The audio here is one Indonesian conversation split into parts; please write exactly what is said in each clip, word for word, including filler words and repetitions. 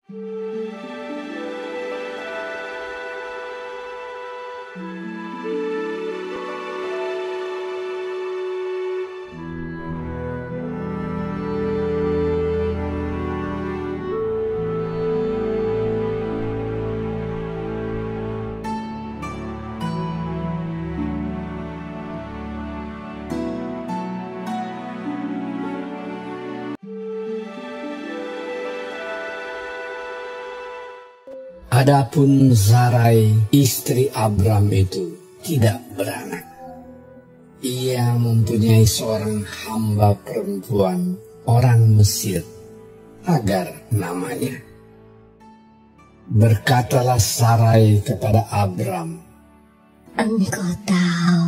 Adapun Sarai, istri Abram itu tidak beranak. Ia mempunyai seorang hamba perempuan orang Mesir, Hagar namanya. Berkatalah Sarai kepada Abram, "Engkau tahu,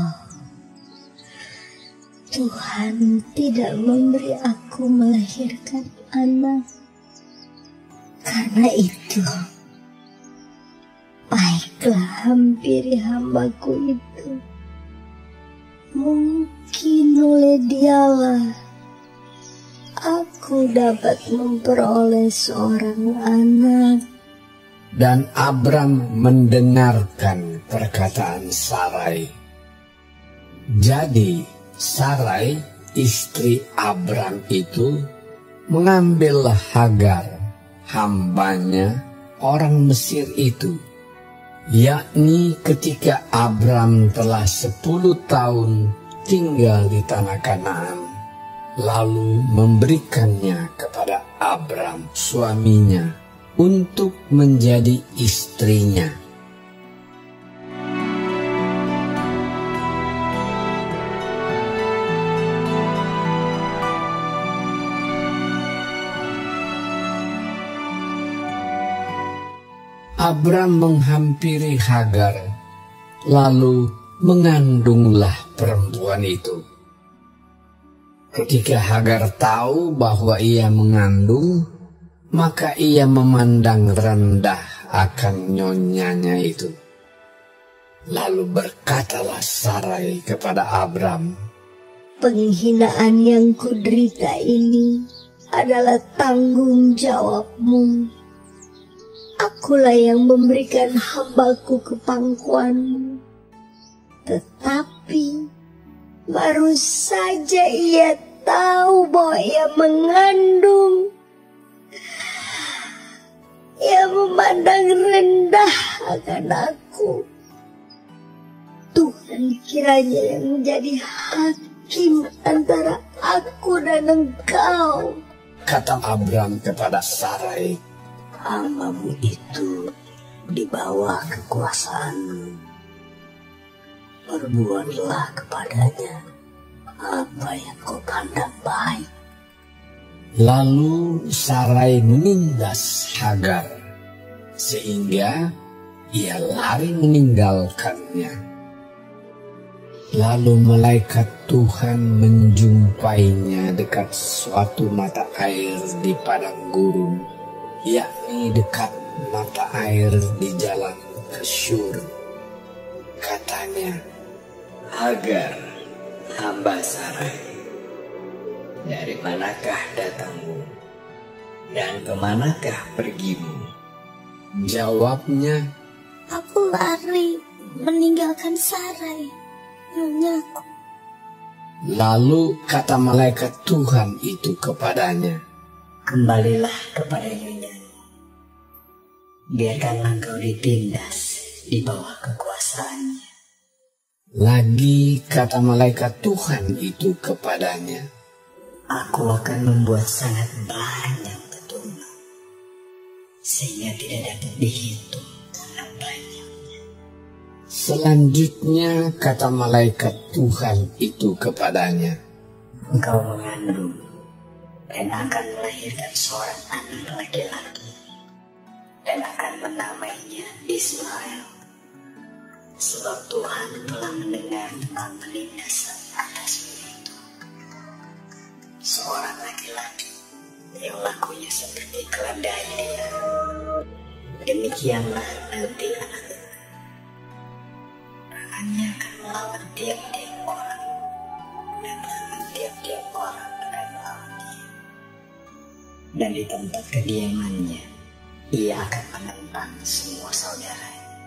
Tuhan tidak memberi aku melahirkan anak. Karena itu, baiklah hampiri hambaku itu. Mungkin oleh dialah aku dapat memperoleh seorang anak." Dan Abram mendengarkan perkataan Sarai. Jadi Sarai, istri Abram itu, mengambillah Hagar, hambanya orang Mesir itu, yakni ketika Abram telah sepuluh tahun tinggal di tanah Kanaan, lalu memberikannya kepada Abram suaminya untuk menjadi istrinya. Abram menghampiri Hagar, lalu mengandunglah perempuan itu. Ketika Hagar tahu bahwa ia mengandung, maka ia memandang rendah akan nyonyanya itu. Lalu berkatalah Sarai kepada Abram, "Penghinaan yang kuderita ini adalah tanggung jawabmu. Akulah yang memberikan hambaku ke pangkuanmu. Tetapi baru saja ia tahu bahwa ia mengandung. Ia memandang rendah akan aku. Tuhan kiranya yang menjadi hakim antara aku dan engkau." Kata Abram kepada Sarai, "Hambamu itu di bawah kekuasaanmu. Perbuatlah kepadanya apa yang kau pandang baik." Lalu Sarai menindas Hagar, sehingga ia lari meninggalkannya. Lalu malaikat Tuhan menjumpainya dekat suatu mata air di padang gurun, yakni dekat mata air di jalan ke Syur. Katanya, "Hagar, hamba Sarai, dari manakah datangmu dan kemanakah pergimu?" Jawabnya, "Aku lari meninggalkan Sarai, nyonya." Lalu kata malaikat Tuhan itu kepadanya, "Kembalilah kepada nyonyamu. Biarkanlah engkau ditindas di bawah kekuasaannya." Lagi kata malaikat Tuhan itu kepadanya, "Aku akan membuat sangat banyak keturunan, sehingga tidak dapat dihitung karena banyaknya." Selanjutnya kata malaikat Tuhan itu kepadanya, "Engkau mengandung dan akan melahirkan seorang anak laki-laki, dan akan menamainya Ismail, sebab Tuhan telah mendengar tentang penindasan atasmu itu. Seorang laki-laki yang lakunya seperti keledai liar, demikianlah nanti anak itu. Tangannya akan melawan tiap-tiap orang, dan tangan tiap-tiap orang akan melawan dia. Dan di tempat kediamannya Ia akan menentang semua saudara.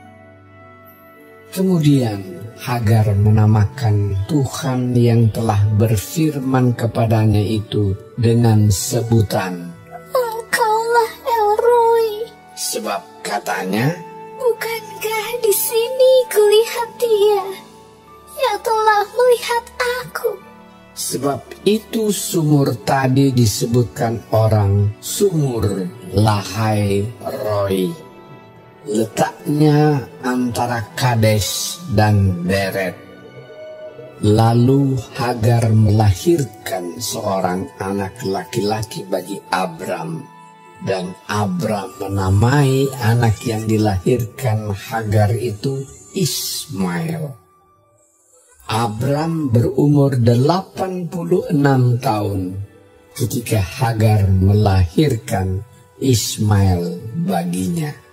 Kemudian Hagar menamakan Tuhan yang telah berfirman kepadanya itu dengan sebutan Engkaulah El Roi. Sebab katanya, bukankah di sini kulihat Dia yang telah melihat aku? sebab itu sumur tadi disebutkan orang Sumur Lahai Roi. Letaknya antara Kades dan Beret. Lalu Hagar melahirkan seorang anak laki-laki bagi Abram. Dan Abram menamai anak yang dilahirkan Hagar itu Ismail. Abram berumur delapan puluh enam tahun ketika Hagar melahirkan Ismail baginya.